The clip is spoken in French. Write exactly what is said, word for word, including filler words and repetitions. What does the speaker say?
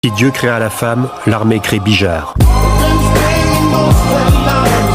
Si Dieu créa la femme, l'armée crée Bijard. Been staying most of the night.